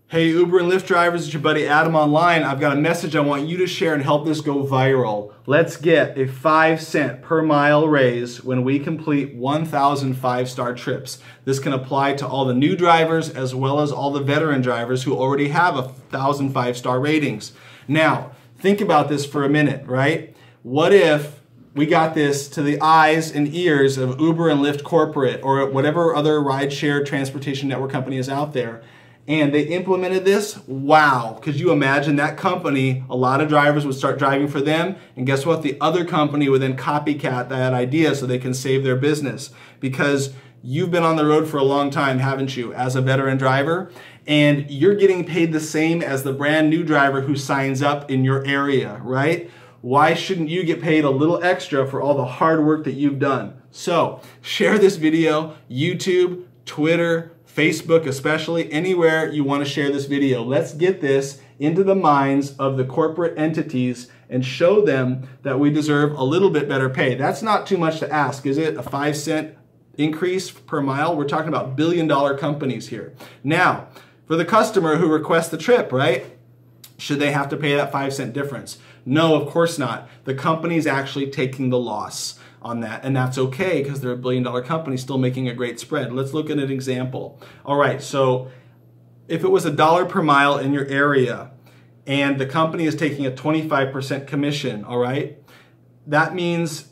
Hey Uber and Lyft drivers, it's your buddy Adam online. I've got a message I want you to share and help this go viral. Let's get a 5-cent per mile raise when we complete 1,000 5-star trips. This can apply to all the new drivers as well as all the veteran drivers who already have 1,000 5-star ratings. Now, think about this for a minute, right? What if we got this to the eyes and ears of Uber and Lyft corporate or whatever other rideshare transportation network company is out there, and they implemented this? Wow, could you imagine that company, a lot of drivers would start driving for them, and guess what? The other company would then copycat that idea so they can save their business. Because you've been on the road for a long time, haven't you, as a veteran driver? And you're getting paid the same as the brand new driver who signs up in your area, right? Why shouldn't you get paid a little extra for all the hard work that you've done? So, share this video, YouTube, Twitter, Facebook especially, anywhere you want to share this video. Let's get this into the minds of the corporate entities and show them that we deserve a little bit better pay. That's not too much to ask, is it? A 5-cent increase per mile? We're talking about billion-dollar companies here. Now, for the customer who requests the trip, right? Should they have to pay that 5-cent difference? No, of course not. The company's actually taking the loss on that, and that's okay because they're a billion-dollar company still making a great spread. Let's look at an example. All right, so if it was $1 per mile in your area and the company is taking a 25% commission, all right, that means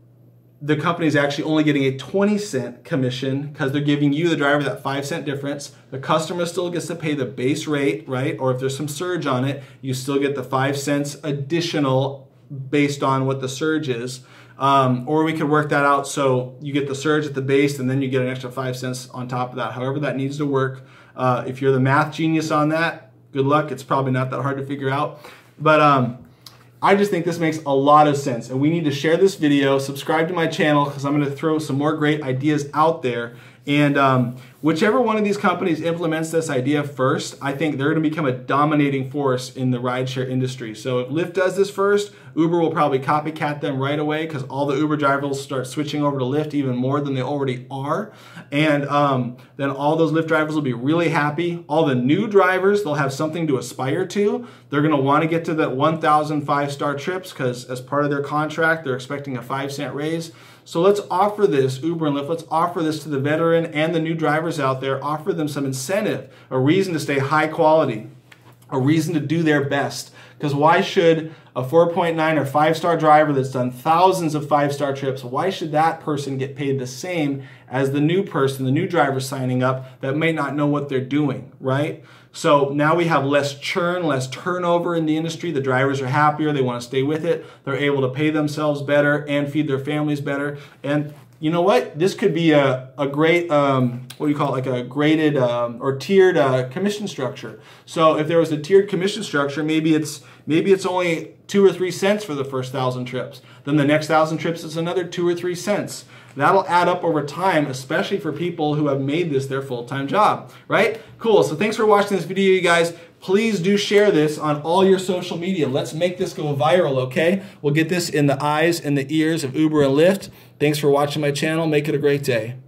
the company is actually only getting a 20-cent commission because they're giving you, the driver, that 5-cent difference. The customer still gets to pay the base rate, right? Or if there's some surge on it, you still get the 5 cents additional based on what the surge is. Or we could work that out so you get the surge at the base and then you get an extra 5 cents on top of that. However that needs to work. If you're the math genius on that, good luck. It's probably not that hard to figure out. But I just think this makes a lot of sense, and we need to share this video, subscribe to my channel because I'm going to throw some more great ideas out there. And whichever one of these companies implements this idea first, I think they're going to become a dominating force in the rideshare industry. So if Lyft does this first, Uber will probably copycat them right away because all the Uber drivers will start switching over to Lyft even more than they already are. And then all those Lyft drivers will be really happy. All the new drivers, they'll have something to aspire to. They're going to want to get to that 1,000 5-star trips because as part of their contract, they're expecting a 5-cent raise. So let's offer this, Uber and Lyft, let's offer this to the veteran and the new drivers out there, offer them some incentive, a reason to stay high quality, a reason to do their best. Because why should a 4.9 or 5-star driver that's done thousands of 5-star trips, why should that person get paid the same as the new person, the new driver signing up that may not know what they're doing, right? So now we have less churn, less turnover in the industry. The drivers are happier. They want to stay with it. They're able to pay themselves better and feed their families better. And you know what? This could be a great, what do you call it, like a graded or tiered commission structure. So if there was a tiered commission structure, maybe it's only 2 or 3 cents for the first 1,000 trips. Then the next 1,000 trips is another 2 or 3 cents. That'll add up over time, especially for people who have made this their full-time job, right? Cool, so thanks for watching this video, you guys. Please do share this on all your social media. Let's make this go viral, okay? We'll get this in the eyes and the ears of Uber and Lyft. Thanks for watching my channel. Make it a great day.